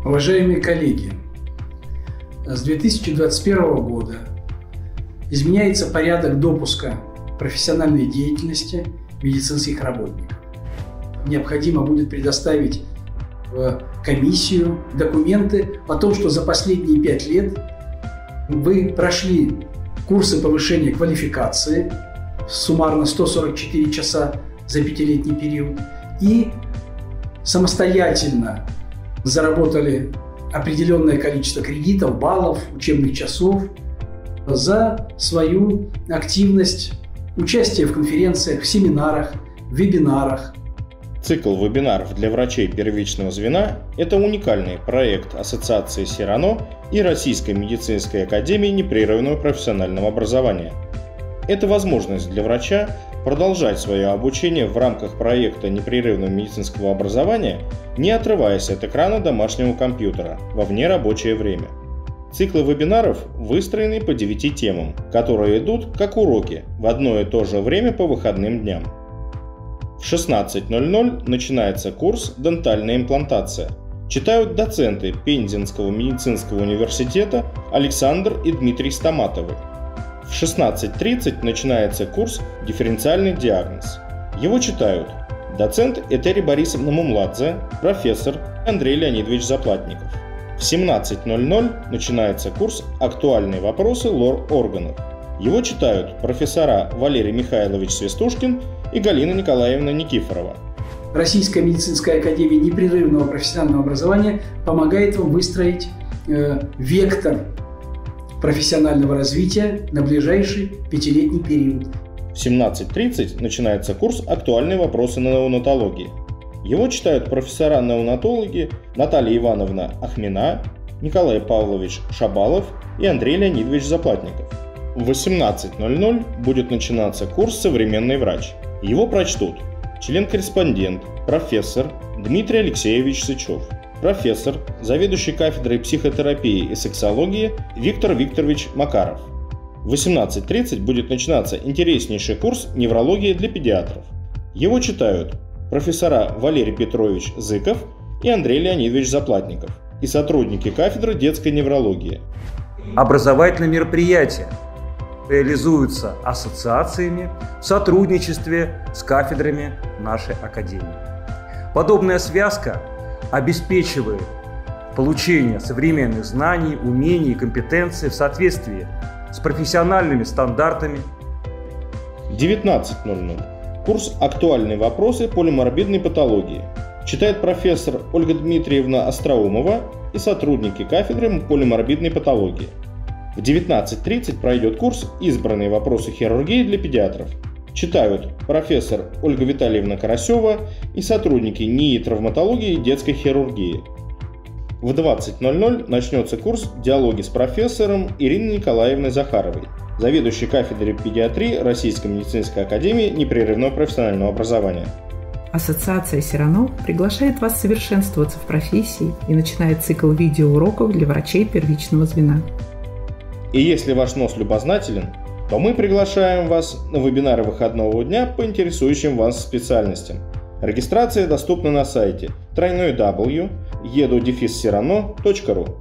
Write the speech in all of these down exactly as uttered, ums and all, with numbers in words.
Уважаемые коллеги, с две тысячи двадцать первого года изменяется порядок допуска профессиональной деятельности медицинских работников. Необходимо будет предоставить в комиссию документы о том, что за последние пять лет вы прошли курсы повышения квалификации, суммарно сто сорок четыре часа за пятилетний период, и самостоятельно заработали определенное количество кредитов, баллов, учебных часов за свою активность, участие в конференциях, в семинарах, в вебинарах. Цикл вебинаров для врачей первичного звена – это уникальный проект Ассоциации Сирано и Российской медицинской академии непрерывного профессионального образования. Это возможность для врача продолжать свое обучение в рамках проекта непрерывного медицинского образования, не отрываясь от экрана домашнего компьютера во внерабочее время. Циклы вебинаров выстроены по девяти темам, которые идут как уроки в одно и то же время по выходным дням. В шестнадцать ноль ноль начинается курс «Дентальная имплантация». Читают доценты Пензенского медицинского университета Александр и Дмитрий Стаматовы. В шестнадцать тридцать начинается курс «Дифференциальный диагноз». Его читают доцент Этери Борисовна Мумладзе, профессор Андрей Леонидович Заплатников. В семнадцать ноль ноль начинается курс «Актуальные вопросы лор-органов». Его читают профессора Валерий Михайлович Свистушкин и Галина Николаевна Никифорова. Российская медицинская академия непрерывного профессионального образования помогает вам выстроить э, вектор профессионального развития на ближайший пятилетний период. В семнадцать тридцать начинается курс «Актуальные вопросы неонатологии». Его читают профессора-неонатологи Наталья Ивановна Ахмина, Николай Павлович Шабалов и Андрей Леонидович Заплатников. В восемнадцать ноль ноль будет начинаться курс «Современный врач». Его прочтут член-корреспондент, профессор Дмитрий Алексеевич Сычев, профессор, заведующий кафедрой психотерапии и сексологии Виктор Викторович Макаров. В восемнадцать тридцать будет начинаться интереснейший курс «Неврология для педиатров». Его читают профессора Валерий Петрович Зыков и Андрей Леонидович Заплатников и сотрудники кафедры детской неврологии. Образовательные мероприятия реализуются ассоциациями в сотрудничестве с кафедрами нашей академии. Подобная связка обеспечивает получение современных знаний, умений и компетенций в соответствии с профессиональными стандартами. девятнадцать ноль ноль. Курс «Актуальные вопросы полиморбидной патологии». Читает профессор Ольга Дмитриевна Остроумова и сотрудники кафедры полиморбидной патологии. В девятнадцать тридцать пройдет курс «Избранные вопросы хирургии для педиатров». Читают профессор Ольга Витальевна Карасева и сотрудники НИИ травматологии и детской хирургии. В двадцать ноль ноль начнется курс «Диалоги с профессором» Ириной Николаевной Захаровой, заведующей кафедрой педиатрии Российской медицинской академии непрерывного профессионального образования. Ассоциация Сирано приглашает вас совершенствоваться в профессии и начинает цикл видеоуроков для врачей первичного звена. И если ваш нос любознателен, то мы приглашаем вас на вебинары выходного дня по интересующим вас специальностям. Регистрация доступна на сайте дабл ю дабл ю дабл ю точка еду дефис сирано точка ру.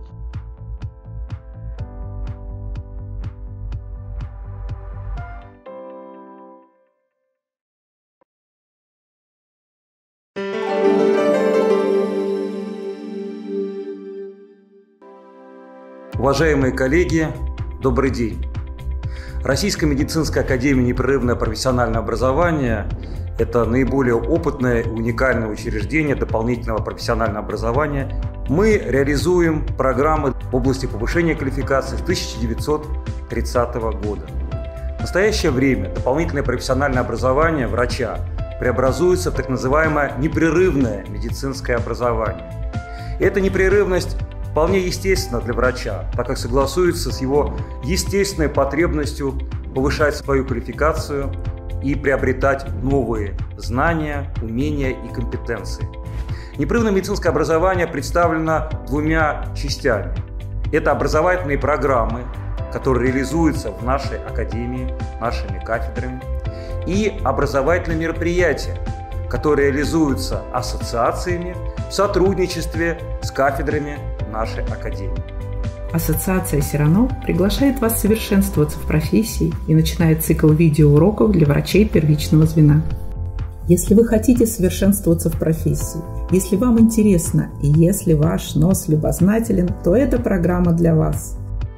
Уважаемые коллеги, добрый день! Российская медицинская академия непрерывное профессиональное образование – это наиболее опытное и уникальное учреждение дополнительного профессионального образования. Мы реализуем программы в области повышения квалификации с тысяча девятьсот тридцатого года. В настоящее время дополнительное профессиональное образование врача преобразуется в так называемое непрерывное медицинское образование. И эта непрерывность вполне естественно для врача, так как согласуется с его естественной потребностью повышать свою квалификацию и приобретать новые знания, умения и компетенции. Непрерывное медицинское образование представлено двумя частями. Это образовательные программы, которые реализуются в нашей академии, нашими кафедрами, и образовательные мероприятия, которые реализуются ассоциациями в сотрудничестве с кафедрами нашей академии. Ассоциация Сирано приглашает вас совершенствоваться в профессии и начинает цикл видеоуроков для врачей первичного звена. Если вы хотите совершенствоваться в профессии, если вам интересно и если ваш нос любознателен, то эта программа для вас.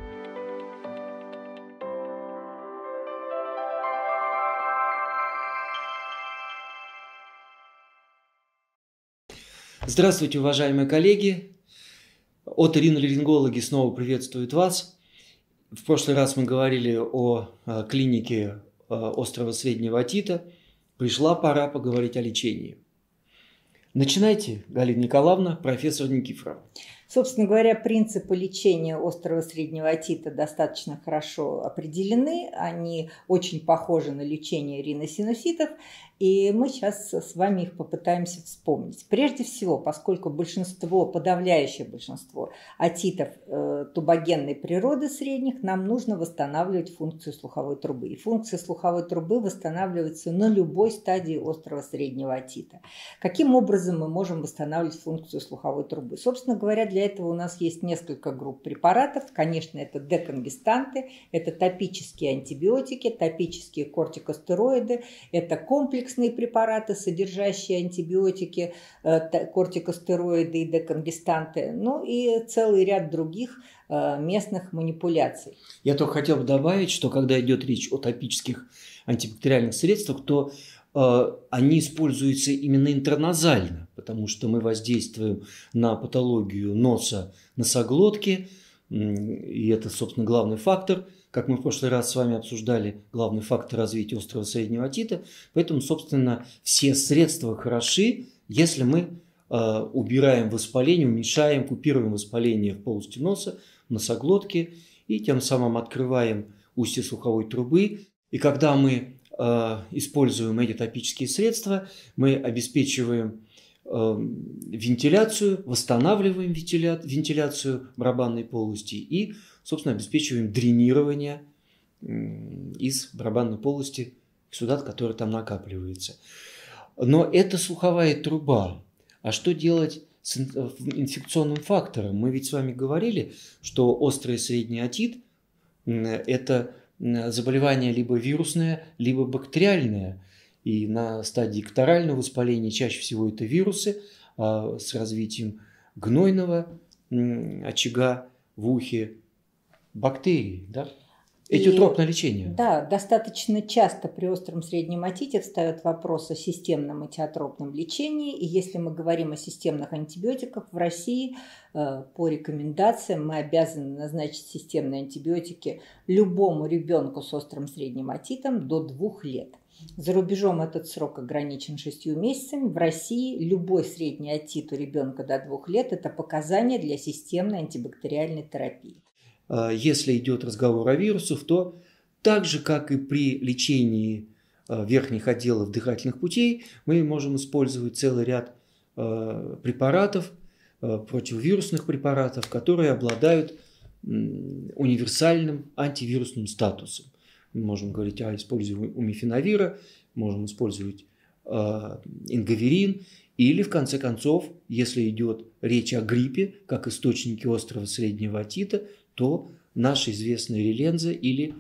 Здравствуйте, уважаемые коллеги! Оториноларингологи снова приветствуют вас. В прошлый раз мы говорили о клинике острого среднего отита. Пришла пора поговорить о лечении. Начинайте, Галина Николаевна, профессор Никифорова. Собственно говоря, принципы лечения острого среднего отита достаточно хорошо определены. Они очень похожи на лечение риносинуситов. И мы сейчас с вами их попытаемся вспомнить. Прежде всего, поскольку большинство, подавляющее большинство отитов э, тубогенной природы средних, нам нужно восстанавливать функцию слуховой трубы. И функция слуховой трубы восстанавливается на любой стадии острого среднего отита. Каким образом мы можем восстанавливать функцию слуховой трубы? Собственно говоря, для этого у нас есть несколько групп препаратов. Конечно, это деконгестанты, это топические антибиотики, топические кортикостероиды, это комплекс препараты, содержащие антибиотики, кортикостероиды и деконгестанты, ну и целый ряд других местных манипуляций. Я только хотел бы добавить, что когда идет речь о топических антибактериальных средствах, то э, они используются именно интраназально, потому что мы воздействуем на патологию носа, носоглотки, и это, собственно, главный фактор. Как мы в прошлый раз с вами обсуждали, главный фактор развития острого среднего отита. Поэтому, собственно, все средства хороши, если мы э, убираем воспаление, уменьшаем, купируем воспаление в полости носа, в носоглотке и тем самым открываем устье слуховой трубы. И когда мы э, используем эти топические средства, мы обеспечиваем э, вентиляцию, восстанавливаем вентиля... вентиляцию барабанной полости и, собственно, обеспечиваем дренирование из барабанной полости эксудат, который там накапливается. Но это слуховая труба. А что делать с инфекционным фактором? Мы ведь с вами говорили, что острый средний отит – это заболевание либо вирусное, либо бактериальное. И на стадии экторального воспаления чаще всего это вирусы а с развитием гнойного очага в ухе бактерии, да? Этиотропное лечение. Да, достаточно часто при остром среднем отите встает вопрос о системном этиотропном лечении. И если мы говорим о системных антибиотиках, в России э, по рекомендациям мы обязаны назначить системные антибиотики любому ребенку с острым средним отитом до двух лет. За рубежом этот срок ограничен шестью месяцами. В России любой средний отит у ребенка до двух лет – это показание для системной антибактериальной терапии. Если идет разговор о вирусах, то так же, как и при лечении верхних отделов дыхательных путей, мы можем использовать целый ряд препаратов, противовирусных препаратов, которые обладают универсальным антивирусным статусом. Мы можем говорить о использовании умифенавира, можем использовать ингаверин, или, в конце концов, если идет речь о гриппе, как источнике острого среднего отита, то наши известные реленза или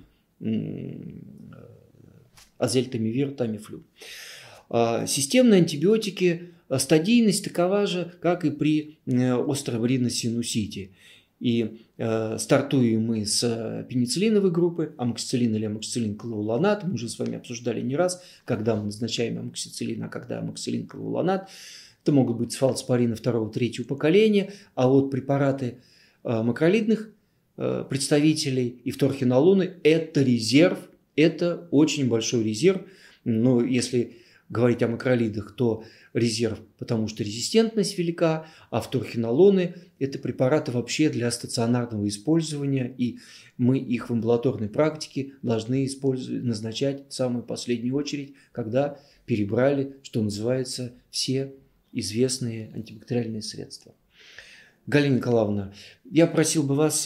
азельтамивир, тамифлю. Системные антибиотики, стадийность такова же, как и при остром риносинусите. И э, стартуем мы с пенициллиновой группы, амоксициллин или амоксициллин-клавулонат. Мы уже с вами обсуждали не раз, когда мы назначаем амоксициллин, а когда амоксициллин-клавулонат. Это могут быть сфалцпарины второго, третьего поколения, а вот препараты э, макролидных э, представителей и вторхинолоны – это резерв, это очень большой резерв. Но если говорить о макролидах, то резерв, потому что резистентность велика, а вторхинолоны – это препараты вообще для стационарного использования, и мы их в амбулаторной практике должны использовать, назначать в самую последнюю очередь, когда перебрали, что называется, все известные антибактериальные средства. Галина Николаевна, я просил бы вас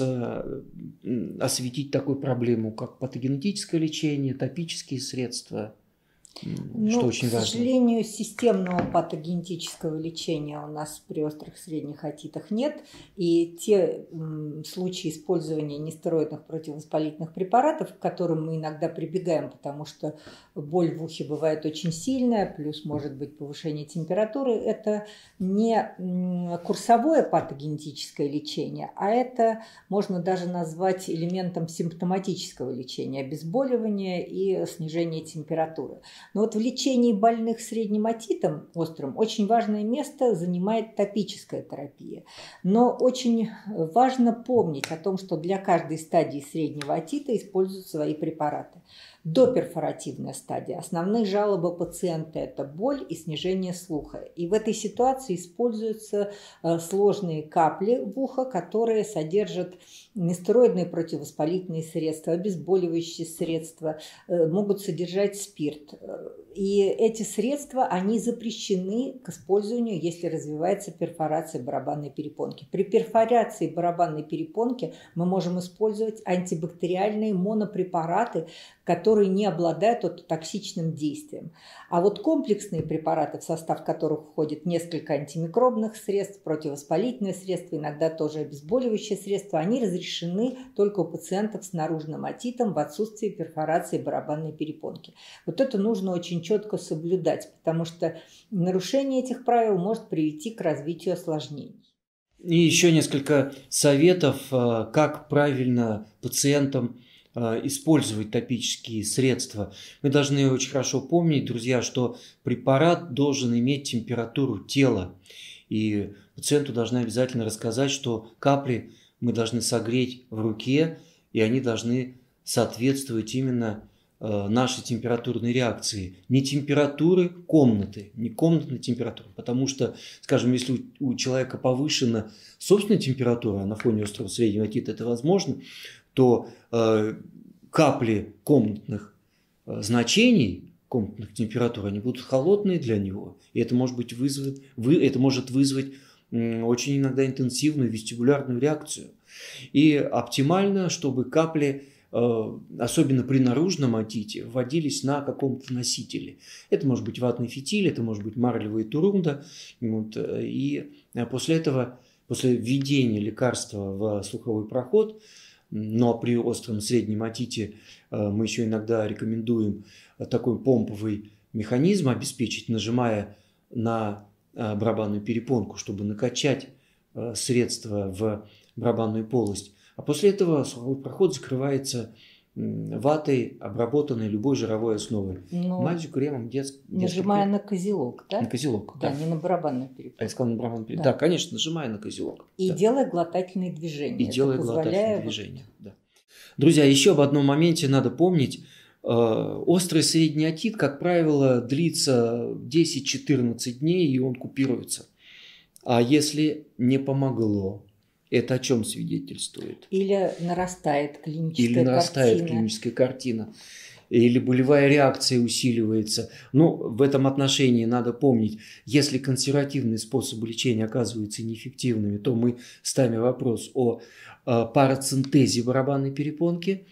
осветить такую проблему, как патогенетическое лечение, топические средства. Ну, что очень к важно. К сожалению, системного патогенетического лечения у нас при острых средних отитах нет. И те м, случаи использования нестероидных противовоспалительных препаратов, к которым мы иногда прибегаем, потому что боль в ухе бывает очень сильная, плюс может быть повышение температуры, это не м, курсовое патогенетическое лечение, а это можно даже назвать элементом симптоматического лечения, обезболивания и снижения температуры. Но вот в лечении больных средним отитом острым очень важное место занимает топическая терапия. Но очень важно помнить о том, что для каждой стадии среднего отита используют свои препараты. Доперфоративная стадия. Основные жалобы пациента – это боль и снижение слуха. И в этой ситуации используются сложные капли в ухо, которые содержат нестероидные противовоспалительные средства, обезболивающие средства, могут содержать спирт. И эти средства, они запрещены к использованию, если развивается перфорация барабанной перепонки. При перфорации барабанной перепонки мы можем использовать антибактериальные монопрепараты, которые не обладают ототоксичным действием. А вот комплексные препараты, в состав которых входит несколько антимикробных средств, противовоспалительные средства, иногда тоже обезболивающие средства, они разрешены только у пациентов с наружным отитом в отсутствии перфорации барабанной перепонки. Вот это нужно очень четко соблюдать, потому что нарушение этих правил может привести к развитию осложнений. И еще несколько советов, как правильно пациентам использовать топические средства. Мы должны очень хорошо помнить, друзья, что препарат должен иметь температуру тела. И пациенту должны обязательно рассказать, что капли мы должны согреть в руке, и они должны соответствовать именно нашей температурной реакции. Не температуры комнаты, не комнатной температуры. Потому что, скажем, если у человека повышена собственная температура, а на фоне острого среднего отита это возможно, то э, капли комнатных э, значений, комнатных температур, они будут холодные для него. И это может, быть вызвать, вы, это может вызвать э, очень иногда интенсивную вестибулярную реакцию. И оптимально, чтобы капли, э, особенно при наружном отите, вводились на каком-то носителе. Это может быть ватный фитиль, это может быть марлевая турунда. Вот, и после этого, после введения лекарства в слуховой проход, но при остром среднем отите мы еще иногда рекомендуем такой помповый механизм обеспечить, нажимая на барабанную перепонку, чтобы накачать средство в барабанную полость. А после этого слуховой проход закрывается ватой, обработанной любой жировой основой. Но мазью, кремом, детским. Нажимая на козелок, да? На козелок, да. Да, не на барабанную перепонку. А я сказал на барабанную перепонку. Да. да, конечно, нажимая на козелок. И да. делая глотательные движения. И делая позволяя... глотательные движения, да. Друзья, еще об одном моменте надо помнить. Острый средний отит, как правило, длится десять-четырнадцать дней, и он купируется. А если не помогло, это о чем свидетельствует? Или нарастает клиническая Или нарастает картина. клиническая картина. Или болевая реакция усиливается. Ну, в этом отношении надо помнить, если консервативные способы лечения оказываются неэффективными, то мы ставим вопрос о парацентезе барабанной перепонки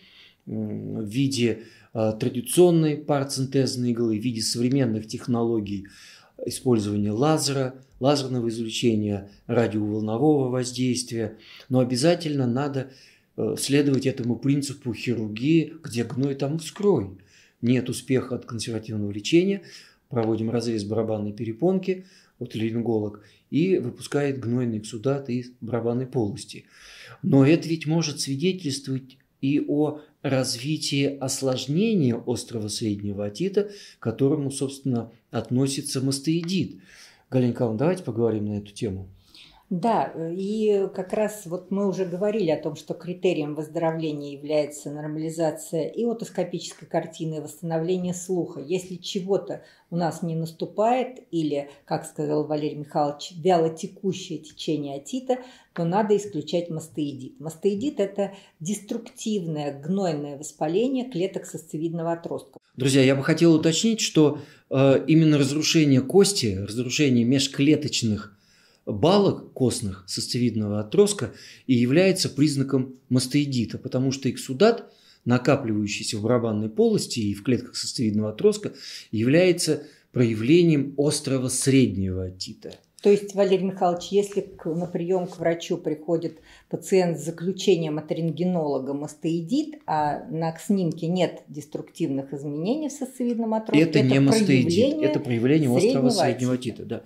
в виде традиционной парацентезной иглы, в виде современных технологий использования лазера, лазерного излучения, радиоволнового воздействия. Но обязательно надо следовать этому принципу хирургии, где гной, там вскрой. Нет успеха от консервативного лечения, проводим разрез барабанной перепонки, отоларинголог, и выпускает гнойный эксудат из барабанной полости. Но это ведь может свидетельствовать и о развитии осложнения острого среднего отита, к которому, собственно, относится мастоидит. Галина Николаевна, давайте поговорим на эту тему. Да, и как раз вот мы уже говорили о том, что критерием выздоровления является нормализация и отоскопической картины, и восстановление слуха. Если чего-то у нас не наступает или, как сказал Валерий Михайлович, вялотекущее течение отита, то надо исключать мастоидит. Мастоидит – это деструктивное гнойное воспаление клеток сосцевидного отростка. Друзья, я бы хотел уточнить, что э, именно разрушение кости, разрушение межклеточных балок костных сосцевидного отростка и является признаком мастоидита, потому что эксудат накапливающийся в барабанной полости и в клетках сосцевидного отростка, является проявлением острого среднего отита. То есть, Валерий Михайлович, если на прием к врачу приходит пациент с заключением от рентгенолога мастеидит, а на снимке нет деструктивных изменений в сосцевидном отростке, это, это не мастеидит, это проявление острого среднего отита. Да.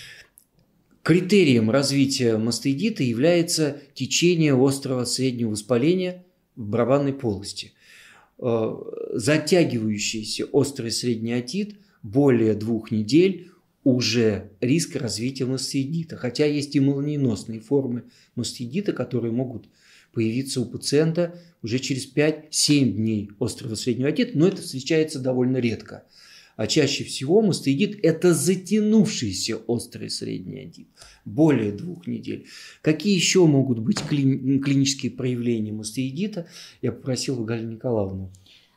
Критерием развития мастеидита является течение острого среднего воспаления в барабанной полости. Затягивающийся острый средний отит более двух недель уже риск развития мастеидита. Хотя есть и молниеносные формы мастеидита, которые могут появиться у пациента уже через пять-семь дней острого среднего отита, но это встречается довольно редко. А чаще всего мастеидит – это затянувшийся острый средний отит, более двух недель. Какие еще могут быть кли- клинические проявления мастеидита? Я попросил Галину Николаевну.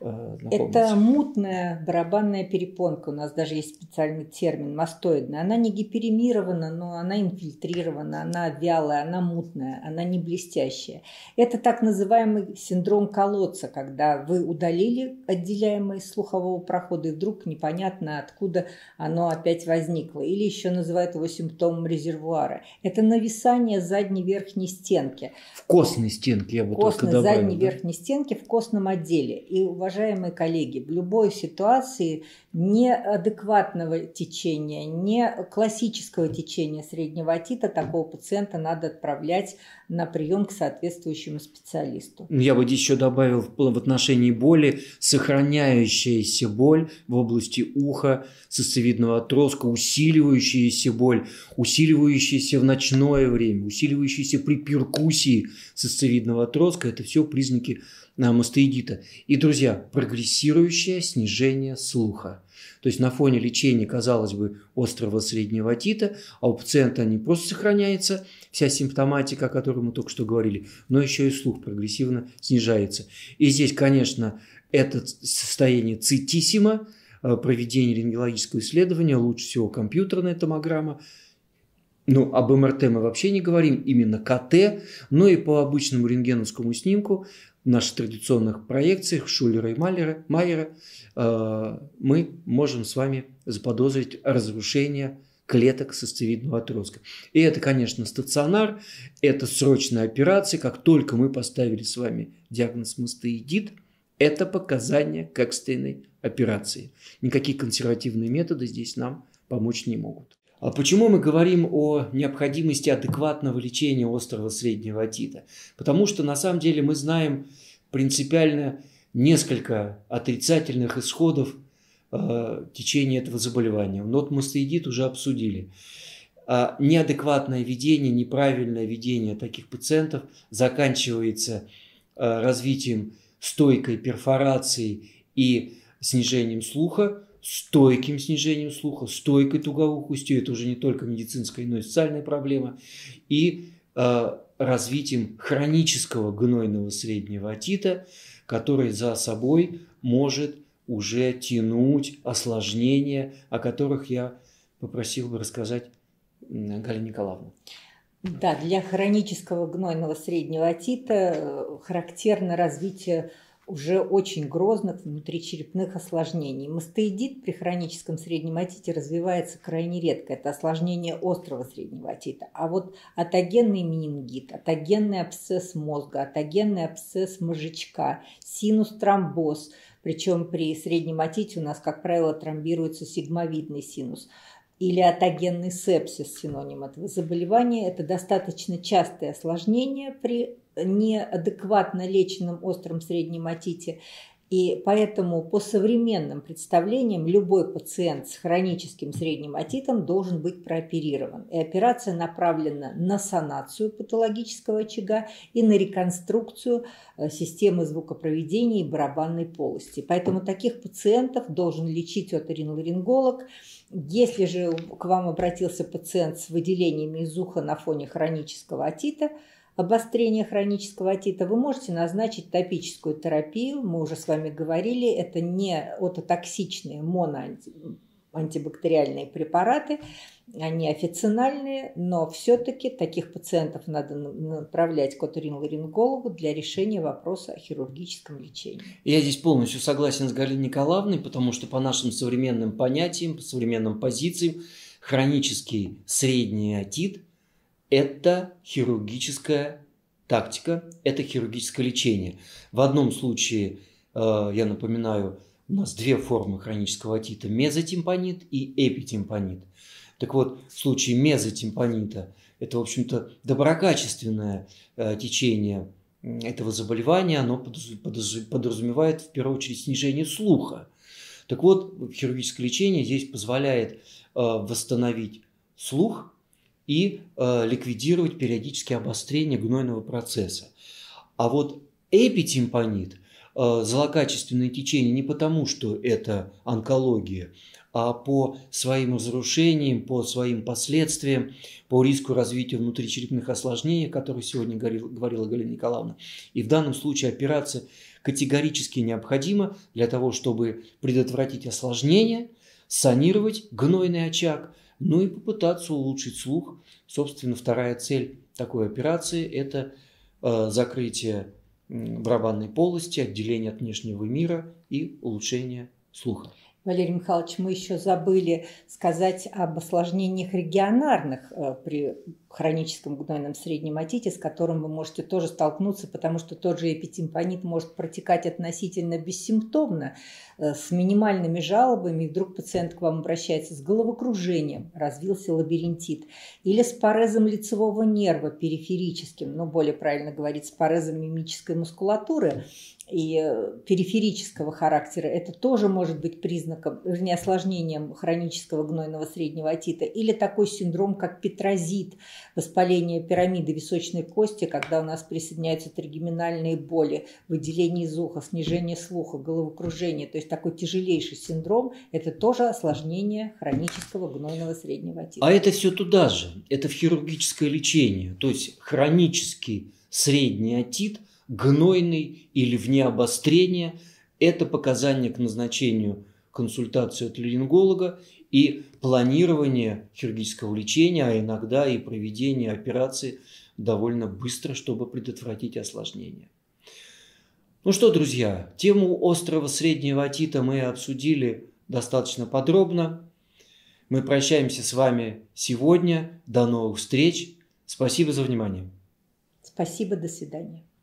Это мутная барабанная перепонка, у нас даже есть специальный термин мастоидная. Она не гиперемирована, но она инфильтрирована, она вялая, она мутная, она не блестящая. Это так называемый синдром колодца, когда вы удалили отделяемое из слухового прохода, и вдруг непонятно, откуда оно опять возникло. Или еще называют его симптомом резервуара. Это нависание задней верхней стенки. В костной стенке, я бы только добавил. В костной задней да? верхней стенке в костном отделе. И уважаемые коллеги, в любой ситуации неадекватного течения, не классического течения среднего отита такого пациента надо отправлять на прием к соответствующему специалисту. Я бы здесь еще добавил в отношении боли сохраняющаяся боль в области уха, сосцевидного отростка, усиливающаяся боль, усиливающаяся в ночное время, усиливающаяся при перкуссии сосцевидного отростка. Это все признаки мастеидита. И, друзья, прогрессирующее снижение слуха. То есть на фоне лечения, казалось бы, острого среднего отита, а у пациента не просто сохраняется вся симптоматика, о которой мы только что говорили, но еще и слух прогрессивно снижается. И здесь, конечно, это состояние цитиссимо, проведение рентгенологического исследования, лучше всего компьютерная томограмма. Ну, об эм эр тэ мы вообще не говорим, именно ка тэ, но и по обычному рентгеновскому снимку в наших традиционных проекциях Шулера и Майера, Майера э, мы можем с вами заподозрить разрушение клеток сосцевидного отростка. И это, конечно, стационар, это срочная операция. Как только мы поставили с вами диагноз мастеидит, это показания к экстренной операции. Никакие консервативные методы здесь нам помочь не могут. А почему мы говорим о необходимости адекватного лечения острого среднего отита? Потому что на самом деле мы знаем принципиально несколько отрицательных исходов э, течения этого заболевания. Но вот мастеидит уже обсудили. А неадекватное ведение, неправильное ведение таких пациентов заканчивается э, развитием стойкой перфорации и снижением слуха, стойким снижением слуха, стойкой тугоухостью, это уже не только медицинская, но и социальная проблема, и э, развитием хронического гнойного среднего отита, который за собой может уже тянуть осложнения, о которых я попросил бы рассказать Галину Николаевну. Да, для хронического гнойного среднего отита характерно развитие уже очень грозных внутричерепных осложнений. Мастеидит при хроническом среднем отите развивается крайне редко. Это осложнение острого среднего отита. А вот атогенный менингит, атогенный абсцесс мозга, атогенный абсцесс мозжечка, синус-тромбоз, причем при среднем отите у нас, как правило, тромбируется сигмовидный синус, или атогенный сепсис, синоним этого заболевания. Это достаточно частое осложнение при неадекватно леченном остром среднем отите. И поэтому по современным представлениям любой пациент с хроническим средним отитом должен быть прооперирован. И операция направлена на санацию патологического очага и на реконструкцию системы звукопроведения и барабанной полости. Поэтому таких пациентов должен лечить оториноларинголог. Если же к вам обратился пациент с выделениями из уха на фоне хронического отита, обострение хронического отита, вы можете назначить топическую терапию. Мы уже с вами говорили, это не ототоксичные моно антибактериальные препараты, они официальные, но все-таки таких пациентов надо направлять к оториноларингологу для решения вопроса о хирургическом лечении. Я здесь полностью согласен с Галиной Николаевной, потому что по нашим современным понятиям, по современным позициям, хронический средний отит – это хирургическая тактика, это хирургическое лечение. В одном случае, я напоминаю, у нас две формы хронического отита – мезотимпанит и эпитимпанит. Так вот, в случае мезотимпанита это, в общем-то, доброкачественное течение этого заболевания, оно подразумевает в первую очередь снижение слуха. Так вот, хирургическое лечение здесь позволяет восстановить слух и ликвидировать периодические обострения гнойного процесса. А вот эпитимпанит – злокачественное течение не потому, что это онкология, а по своим разрушениям, по своим последствиям, по риску развития внутричерепных осложнений, о которых сегодня говорила Галина Николаевна. И в данном случае операция категорически необходима для того, чтобы предотвратить осложнения, санировать гнойный очаг, ну и попытаться улучшить слух. Собственно, вторая цель такой операции – это э, закрытие барабанной полости, отделение от внешнего мира и улучшение слуха. Валерий Михайлович, мы еще забыли сказать об осложнениях регионарных при хроническом гнойном среднем отите, с которым вы можете тоже столкнуться, потому что тот же эпитимпанит может протекать относительно бессимптомно, с минимальными жалобами, и вдруг пациент к вам обращается с головокружением, развился лабиринтит, или с парезом лицевого нерва периферическим, ну, более правильно говорить, с парезом мимической мускулатуры, и периферического характера, это тоже может быть признаком, вернее, осложнением хронического гнойного среднего отита, или такой синдром, как петрозит, воспаление пирамиды височной кости, когда у нас присоединяются тригеминальные боли, выделение из уха, снижение слуха, головокружение, то есть такой тяжелейший синдром, это тоже осложнение хронического гнойного среднего отита. А это все туда же, это в хирургическое лечение, то есть хронический средний отит, гнойный или вне обострения – это показания к назначению консультации от ларинголога и планирование хирургического лечения, а иногда и проведение операции довольно быстро, чтобы предотвратить осложнения. Ну что, друзья, тему острого среднего отита мы обсудили достаточно подробно. Мы прощаемся с вами сегодня. До новых встреч. Спасибо за внимание. Спасибо, до свидания.